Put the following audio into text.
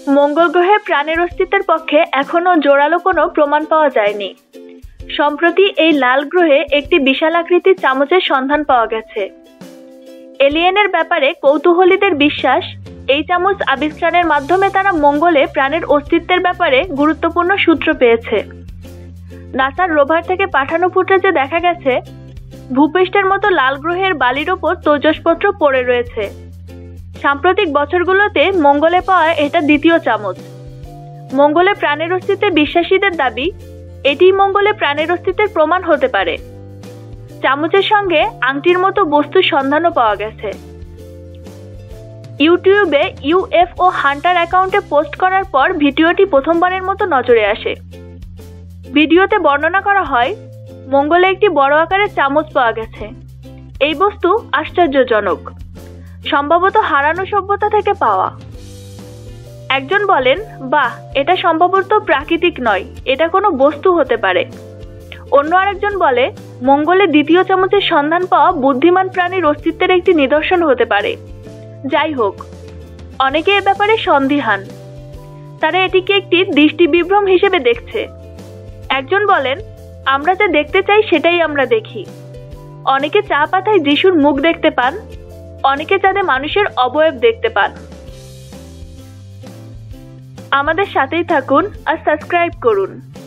মঙ্গল গ্রহে প্রাণের অস্তিত্বের পক্ষে এখনও জোরালো কোনো প্রমাণ পাওয়া যায়নি। সম্প্রতি এই লাল গ্রহে একটি বিশাল আকৃতির চামচের সন্ধান পাওয়া গেছে। এলিয়েনের ব্যাপারে কৌতূহলীদের বিশ্বাস, এই চামচ আবিষ্কারের মাধ্যমে তারা মঙ্গলে প্রাণের অস্তিত্বের ব্যাপারে গুরুত্বপূর্ণ সূত্র পেয়েছে। নাসার রোভার থেকে পাঠানো ফুটেজে দেখা গেছে ভূপৃষ্ঠের মতো লাল গ্রহের বালির ওপর তৈজসপত্র পড়ে রয়েছে। সাম্প্রতিক বছরগুলোতে মঙ্গলে পাওয়া এটা দ্বিতীয় চামচ। মঙ্গলে প্রাণের অস্তিত্বে বিশ্বাসীদের দাবি, এটিই মঙ্গলে প্রাণের অস্তিত্বের প্রমাণ হতে পারে। চামচের সঙ্গে আংটির মতো বস্তুর সন্ধানও পাওয়া গেছে। ইউটিউবে ইউএফও হান্টার অ্যাকাউন্টে পোস্ট করার পর ভিডিওটি প্রথমবারের মতো নজরে আসে। ভিডিওতে বর্ণনা করা হয়, মঙ্গলে একটি বড় আকারের চামচ পাওয়া গেছে। এই বস্তু আশ্চর্যজনক, সম্ভবত হারানো সভ্যতা থেকে পাওয়া। একজন বলেন, বাহ, এটা সম্ভবত প্রাকৃতিক নয়, এটা কোনো বস্তু হতে পারে। অন্য আরেকজন বলে, মঙ্গলে দ্বিতীয় চামচের সন্ধান পাওয়া বুদ্ধিমান প্রাণীর অস্তিত্বের একটি নিদর্শন হতে পারে। যাই হোক, অনেকে এ ব্যাপারে সন্দিহান। তারা এটিকে একটি দৃষ্টি বিভ্রম হিসেবে দেখছে। একজন বলেন, আমরা যা দেখতে চাই সেটাই আমরা দেখি। অনেকে চা পাতায় যিশুর মুখ দেখতে পান, অনেকে চাঁদে মানুষের অবয়ব দেখতে পান। আমাদের সাথেই থাকুন আর সাবস্ক্রাইব করুন।